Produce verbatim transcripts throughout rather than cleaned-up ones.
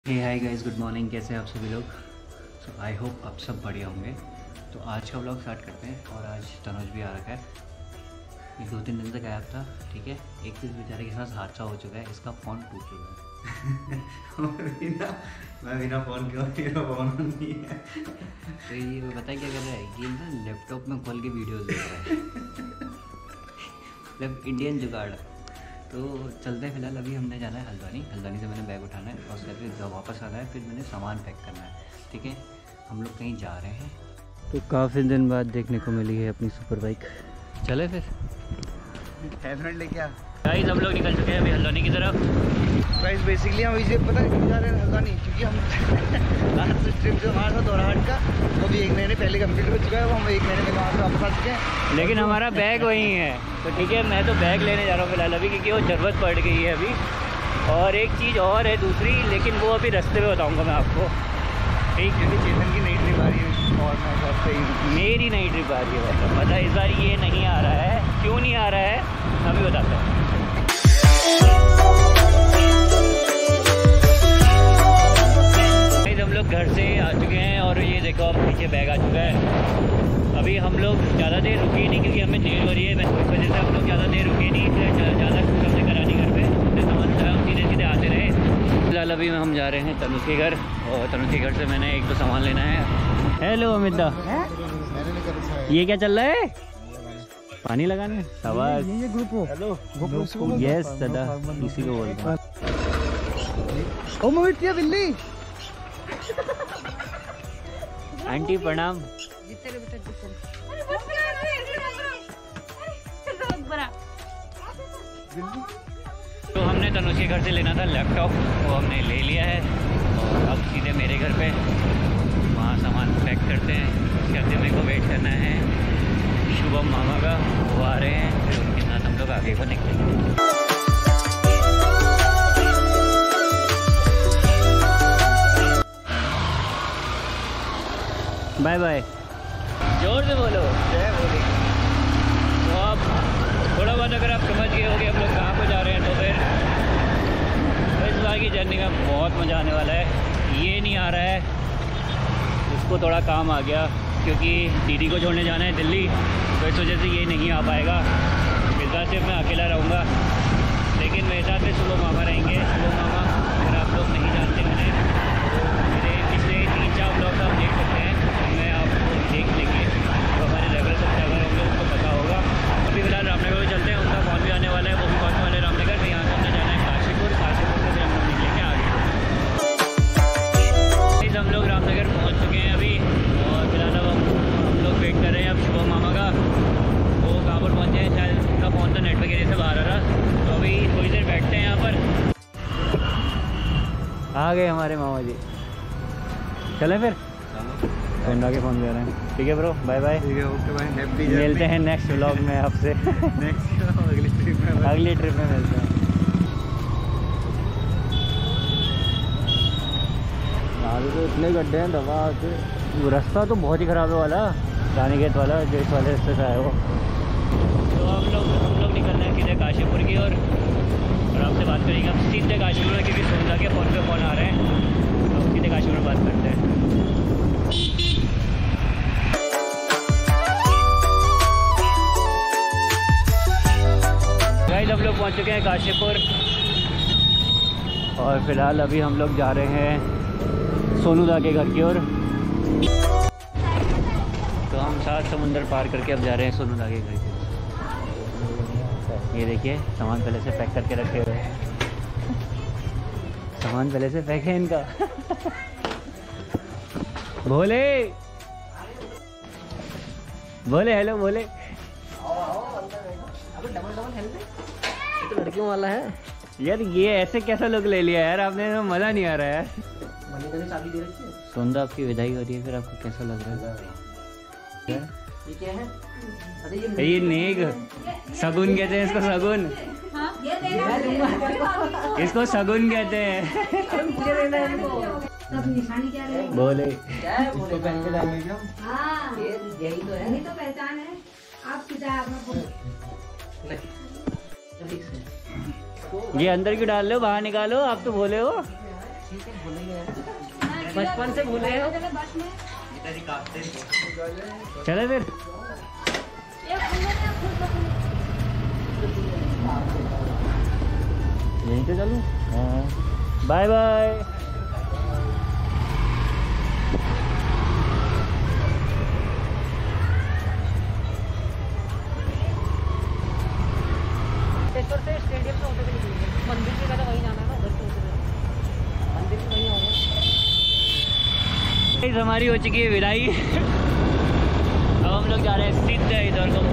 हे hi guys, good morning. कैसे हैं आप सभी लोग? सो आई होप आप सब बढ़िया होंगे। तो आज का व्लॉग स्टार्ट करते हैं। और आज तनुज भी आ रखा है। ये दो तीन दिन तक गायब था, ठीक है। एक दिन बेचारे के साथ हादसा हो चुका है, इसका फ़ोन टूट चुका है। बिना मैं बिना फ़ोन क्यों, मेरा फ़ोन नहीं है। तो ये पता है क्या कर रहा है? ये ना लैपटॉप में खोल के वीडियोज़ देख रहा है। मतलब इंडियन जुगाड़। तो चलते हैं। फिलहाल अभी हमने जाना है हल्द्वानी। हल्द्वानी से मैंने बैग उठाना है और उसके फिर वापस आना है। फिर मैंने सामान पैक करना है, ठीक है। हम लोग कहीं जा रहे हैं। तो काफ़ी दिन बाद देखने को मिली है अपनी सुपर बाइक। चले फिर हेलमेट लेके आ। गाइस, हम लोग निकल चुके हैं अभी हल्द्वानी की तरफ। गाइस बेसिकली हम इसे पता है जा रहे हैं हल्द्वानी, क्योंकि हम लास्ट ट्रिप जो हमारा था दौराहाट का, वो भी एक महीने पहले कंप्लीट हो चुका है। वो हम एक महीने में वहाँ से वापस आ चुके हैं। लेकिन हमारा बैग वहीं है। तो ठीक है, मैं तो बैग लेने जा रहा हूँ फिलहाल अभी, क्योंकि वो ज़रूरत पड़ गई है अभी। और एक चीज़ और है दूसरी, लेकिन वो अभी रास्ते में बताऊँगा मैं आपको, ठीक। क्योंकि चेतन की नई ट्रिप आ रही है और मैं घर से ही मेरी नई ट्रिप आ रही है। मतलब पता इस बार ये नहीं आ रहा है, क्यों नहीं आ रहा है अभी बताता हूँ। हम लोग घर से आ चुके हैं और ये देखो अब पीछे बैग आ चुका है। अभी हम लोग ज़्यादा देर रुके नहीं, क्योंकि हमें देर हो रही है। इस वजह से हम लोग ज़्यादा देर रुके नहीं, इसलिए ज़्यादा कुछ हमने करा नहीं घर पे। तो सामान उठाया, हम सीधे सीधे आते रहे। फिलहाल अभी हम जा रहे हैं तनुज के घर, और तनुज के घर से मैंने एक दो सामान लेना है। हेलो अमिता, ये क्या चल रहा है? पानी लगाने सवाल। ये ग्रुप हो। Hello group. यस दादा, इसी को बोलता हूँ। ओ मोहित बिल्ली। आंटी प्रणाम। तो हमने तनुज के घर से लेना था लैपटॉप, वो हमने ले लिया है। और अब सीधे मेरे घर पे वहाँ सामान पैक करते हैं। उसके बाद मेरे को वेट करना है शुभम मामा का, वो आ रहे हैं। फिर उनके साथ हम लोग आगे को निकलेंगे। Bye bye. जोर से बोलो। जय बोले। तो आप थोड़ा बहुत अगर आप समझ गए हो कि हम लोग कहाँ को जा रहे हैं, तो फिर इस बार की जर्नी में बहुत मज़ा आने वाला है। ये नहीं आ रहा है, उसको थोड़ा काम आ गया, क्योंकि दीदी को छोड़ने जाना है दिल्ली। तो इस वजह से ये नहीं आ पाएगा। इस बार सिर्फ मैं अकेला रहूँगा, लेकिन मेरे साथ में सुबह मामा रहेंगे। सुबह मामा अगर आप लोग नहीं जानते मैंने, तो मेरे पिछले तीन चार ब्लॉग आप देख सकते हैं, मैं आपको देख लेंगे। तो हमारे रेगुलर सब्सक्राइबर होंगे, उनको पता होगा। अभी फिलहाल रामनगर को चलते हैं, उनका फोन भी आने वाला है, वो भी पहुँचने वाले रामनगर। तो यहाँ से हमने जाना है काशीपुर। काशीपुर से फिर हम लोग निकलेंगे आगे। हम लोग रामनगर पहुँच चुके हैं अभी, और फिलहाल अब हम लोग वेट कर रहे हैं अब शुभम मामा का। वो कहाँ पर पहुँचे हैं, शायद उनका फ़ोन तो नेटवर्क एरिया से बाहर आ रहा। तो अभी थोड़ी देर बैठते हैं यहाँ पर। आ गए हमारे मामा जी। चले फिर फ्रेंडा के फ़ोन दे रहे हैं। ठीक है ब्रो, बाय बाय। ठीक है, ओके बाय। Happy journey. मिलते हैं नेक्स्ट व्लॉग में आपसे। नेक्स्ट अगली ट्रिप में अगली ट्रिप में मिलते हैं। यहाँ तो इतने गड्ढे हैं दबा के। वो रास्ता तो बहुत ही ख़राब है वाला, रानीगेट वाला, गेट वाले रास्ते से आए हो। तो हम लोग हम लोग निकल रहे हैं सीधे काशीपुर की ओर, और आपसे बात करेंगे अब सीधे काशीपुर में, क्योंकि सोनदा के फ़ोन पे फ़ोन आ रहे हैं। तो सीधे काशीपुर में बात करते हैं। गाइस, हम लोग पहुंच चुके हैं काशीपुर, और फिलहाल अभी हम लोग जा रहे हैं सोनूदा के घर की ओर। तो हम सात समुंदर पार करके अब जा रहे हैं सोनूदा के घर की ओर। ये देखिए, सामान पहले से पैक करके रखे हुए हैं। सामान पहले से पैक है इनका। भोले बोले हेलो बोले। तो लड़कियों वाला है यार, ये ऐसे कैसा लुक ले लिया यार आपने? तो मज़ा नहीं आ रहा है। चाबी दे रखी है। सोनदा आपकी विदाई हो रही है, फिर आपको कैसा लग रहा है? ये क्या है? अरे ये ये नेग सगुन कहते हैं इसको। सगुन, इसको सगुन कहते हैं। निशानी क्या है? बोले इसको पहन के जाएंगे क्या? हाँ, यही तो है। यही तो पहचान है। आप कितना अपना ये अंदर क्यों डाल रहे हो? बाहर निकालो, आप तो बोले हो। बचपन से भूले हो। बस में चले फिर यहीं से चलूँ। हाँ बाय बाय। से स्टेडियम से होते हुए मंदिर की जगह वहीं जाना है ना, उधर से होते हुए मंदिर में वहीं होंगे। हमारी हो चुकी है विदाई। अब हम लोग जा रहे हैं सीधे इधर को।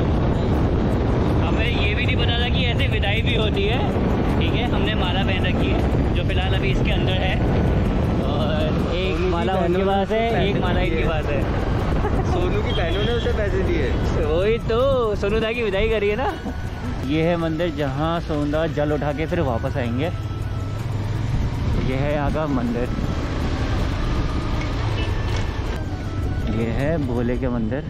हमें ये भी नहीं पता था कि ऐसे विदाई भी होती है। ठीक है, हमने माला पहन रखी है जो फिलहाल अभी इसके अंदर है, और एक माला उनके पास है, एक माला इनके पास है। सोनू की बहनों ने उसे पैसे दिए। वही तो सोनू दा की विदाई करी है ना। ये है मंदिर जहाँ सोनू दा जल उठा के फिर वापस आएंगे। ये है यहाँ का मंदिर। ये है भोले के मंदिर।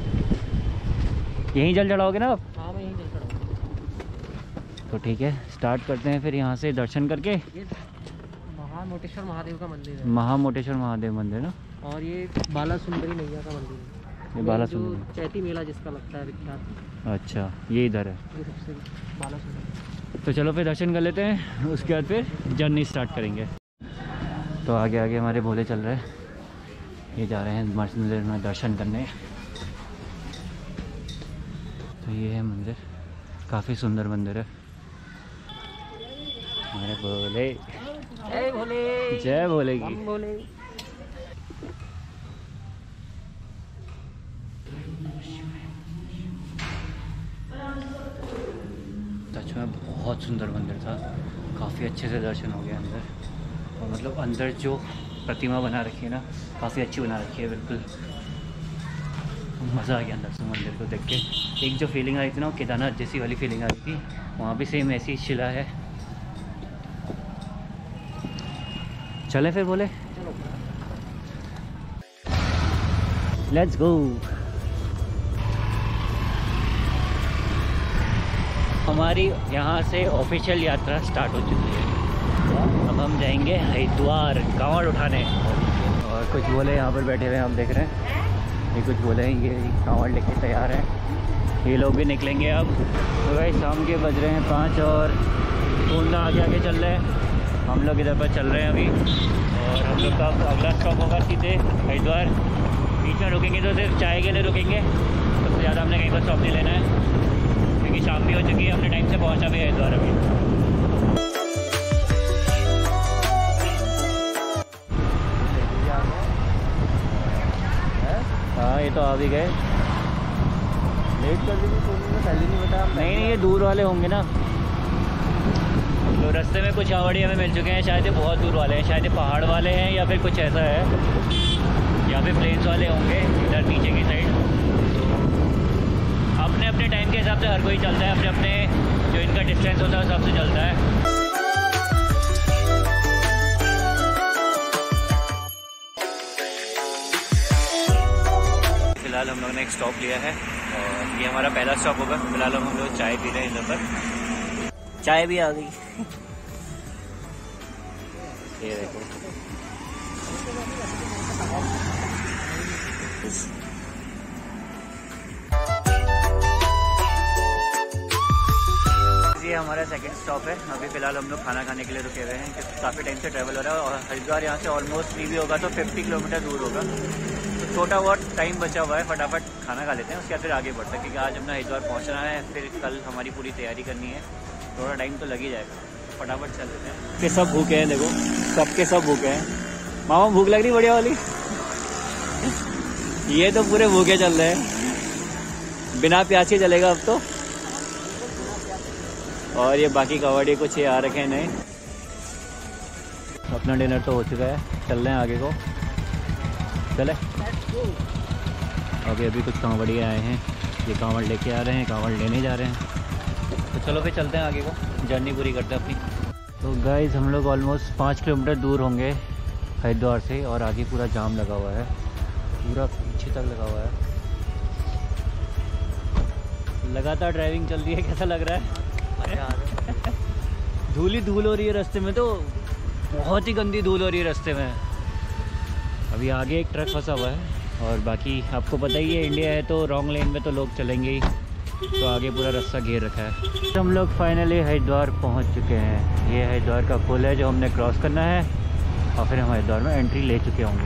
यहीं जल चढ़ाओगे ना आप? हाँ मैं यहीं जल चढ़ाऊंगा। तो ठीक है, स्टार्ट करते हैं फिर यहाँ से दर्शन करके। ये महामोटेश्वर महादेव का मंदिर है। महामोटेश्वर महादेव मंदिर ना। और ये बाला सुंदरी मैया का मंदिर है। ये बाला जो सुंदरी चैती मेला जिसका लगता है विख्यात। अच्छा, ये इधर है। ये सबसे बाला सुंदरी। तो चलो फिर दर्शन कर लेते हैं, उसके बाद फिर जर्नी स्टार्ट करेंगे। तो आगे आगे हमारे भोले चल रहे हैं। ये जा रहे हैं मंदिर में दर्शन करने। तो ये है मंदिर, काफ़ी सुंदर मंदिर है। हमारे भोले, जय भोले, जय भोले की। हम भोले। सच में बहुत सुंदर मंदिर था, काफ़ी अच्छे से दर्शन हो गया अंदर। और मतलब अंदर जो प्रतिमा बना रखी है ना, काफ़ी अच्छी बना रखी है, बिल्कुल मज़ा आ गया अंदर से मंदिर को देख के। एक जो फीलिंग आई थी ना, वो केदारनाथ जैसी वाली फीलिंग आई थी, वहाँ भी सेम ऐसी शिला है। चले फिर बोले, लेट्स गो। हमारी यहाँ से ऑफिशियल यात्रा स्टार्ट हो चुकी है। अब हम जाएंगे हरिद्वार कांवड़ उठाने। और कुछ बोले यहाँ पर बैठे हुए हैं, हम देख रहे हैं। ये कुछ बोले हैं, ये कांवड़ लेके तैयार हैं। ये लोग भी निकलेंगे अब। तो भाई शाम के बज रहे हैं पाँच और सोनू आगे आगे चल रहे हैं, हम लोग इधर पर चल रहे हैं अभी। और हम लोग का अगला स्टॉप होगा सीधे हरिद्वार। बीच में रुकेंगे तो सिर्फ चाय के लिए रुकेंगे, सबसे ज़्यादा हमने कहीं पर स्टॉप नहीं लेना है, क्योंकि शाम भी हो चुकी है, हमने टाइम से पहुंचा भी है हरिद्वार अभी। हाँ ये तो आ भी गए। लेट कर दी पहले नहीं बताया। नहीं नहीं, ये दूर वाले होंगे ना। तो रास्ते में कुछ कांवड़ी हमें मिल चुके हैं, शायद ये बहुत दूर वाले हैं, शायद ये पहाड़ वाले हैं या फिर कुछ ऐसा है, या फिर प्लेन्स वाले होंगे इधर नीचे की साइड। अपने अपने टाइम के हिसाब से हर कोई चलता है, अपने अपने जो इनका डिस्टेंस होता है उस हिसाब से चलता है। फिलहाल हम लोग ने एक स्टॉप लिया है और ये हमारा पहला स्टॉप होगा। फिलहाल हम लोग चाय पी रहे हैं इधर पर। चाय भी आ गई। ये देखो, ये हमारा सेकंड स्टॉप है। अभी फिलहाल हम लोग खाना खाने के लिए रुके हुए हैं, क्योंकि काफ़ी टाइम से ट्रैवल हो रहा है और हरिद्वार यहाँ से ऑलमोस्ट फ्री भी होगा तो पचास किलोमीटर दूर होगा। तो छोटा बहुत टाइम बचा हुआ है, फटाफट खाना खा लेते हैं, उसके बाद फिर आगे बढ़ते हैं, क्योंकि आज हमने हरिद्वार पहुँचना है, फिर कल हमारी पूरी तैयारी करनी है, थोड़ा टाइम तो लग ही जाएगा। फटाफट चल लेते हैं। के सब भूखे हैं, देखो सबके सब भूखे हैं। मामा भूख लग रही बढ़िया वाली? ये तो पूरे भूखे चल रहे हैं, बिना प्याज के चलेगा अब तो। और ये बाकी कवाड़ी कुछ ये आ रखे हैं नहीं। अपना डिनर तो हो चुका है, चल रहे हैं आगे को। चले अभी अभी कुछ कांवड़ी आए हैं, ये कांवड़ लेके आ रहे हैं, कांवड़ लेने जा रहे हैं। तो चलो फिर चलते हैं आगे को, जर्नी पूरी करते हैं अपनी। तो गाइस हम लोग ऑलमोस्ट पाँच किलोमीटर दूर होंगे हरिद्वार से, और आगे पूरा जाम लगा हुआ है, पूरा पीछे तक लगा हुआ है। लगातार ड्राइविंग चल रही है, कैसा लग रहा है? धूल ही धूल हो रही है रास्ते में, तो बहुत ही गंदी धूल हो रही है रास्ते में। अभी आगे एक ट्रक फंसा हुआ है और बाकी आपको पता ही है इंडिया है तो रॉन्ग लेन में तो लोग चलेंगे ही, तो आगे पूरा रास्ता घेर रखा है। हम लोग फाइनली हरिद्वार पहुंच चुके हैं। ये हरिद्वार का पुल है जो हमने क्रॉस करना है और फिर हम हरिद्वार में एंट्री ले चुके होंगे।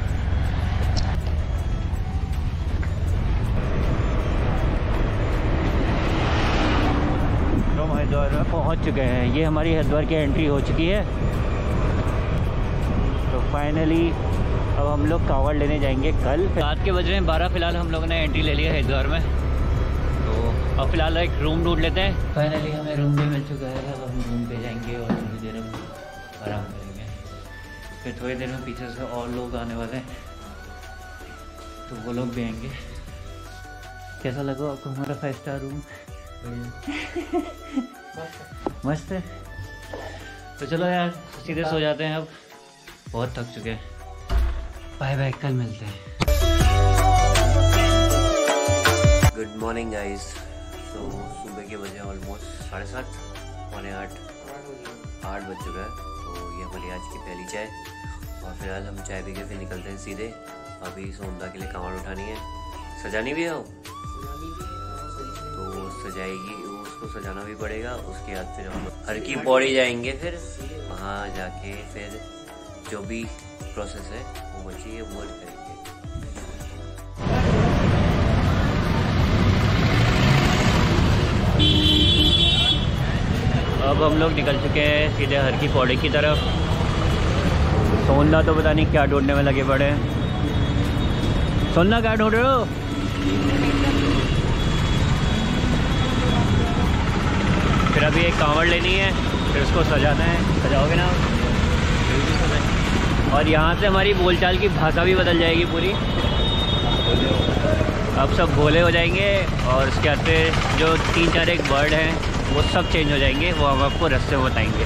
तो हम हरिद्वार में पहुंच चुके हैं। ये हमारी हरिद्वार की एंट्री हो चुकी है। तो फाइनली अब हम लोग कांवड़ लेने जाएंगे कल। रात के बज रहे हैं बारह। फिलहाल हम लोगों ने एंट्री ले लिया है हरिद्वार में। तो अब फिलहाल एक रूम ढूंढ लेते हैं। फाइनली हमें रूम भी मिल चुका है। अब हम रूम पे जाएंगे और थोड़ी देर हम आराम करेंगे। फिर थोड़ी देर में पीछे से और लोग आने वाले हैं तो वो लोग भी आएंगे। कैसा लगा आपको हमारा फाइव स्टार रूम? मस्त है। तो चलो यार सीधे सो जाते हैं, अब बहुत थक चुके हैं। बाय बाय, कल मिलते हैं। Good morning guys. तो सुबह के बजे ऑलमोस्ट साढ़े सात पौने आठ आठ बज चुका है। तो ये हमारी आज की पहली चाय और फिलहाल हम चाय पी के फिर निकलते हैं सीधे। अभी सोमदा के लिए कांवड़ उठानी है। सजानी भी है वो तो सजाएगी, उसको सजाना भी पड़ेगा। उसके बाद फिर हम हर की पौड़ी जाएंगे। फिर वहाँ जाके फिर जो भी प्रोसेस है वो बची है वो करेंगे। अब हम लोग निकल चुके हैं सीधे हर की पौड़ी की तरफ। सोनला तो पता नहीं क्या ढूंढने में लगे पड़े हैं। सोनला क्या ढूंढ रहे हो? फिर अभी एक कांवड़ लेनी है, फिर उसको सजाना है। सजाओगे ना? और यहाँ से हमारी बोलचाल की भाषा भी बदल जाएगी पूरी। अब सब भोले हो जाएंगे और उसके बाद फिर जो तीन चार एक वर्ड हैं वो सब चेंज हो जाएंगे। वो हम आपको रास्ते में बताएंगे।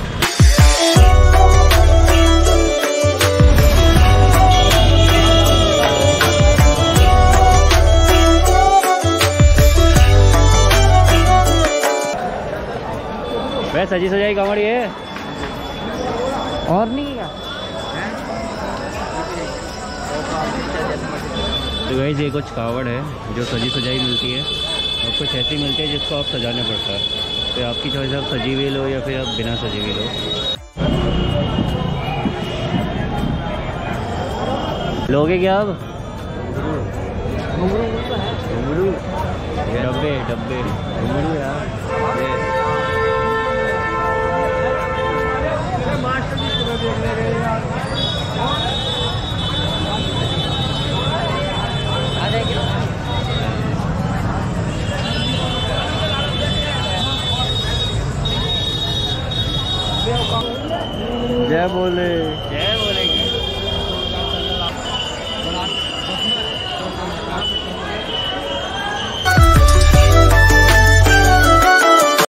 वह सजी सजाई कांवड़ है और नहीं है। तो गाइस ये कुछ कांवड़ है जो सजी सजाई मिलती है और कुछ ऐसी मिलती है जिसको आप सजाना पड़ता है। तो आपकी चॉइस, आप सजी हुई लो या फिर आप बिना सजी हुई लो। लोगे क्या अब? डब्बे डब्बे यार। जय बोले, जय बोलेगी।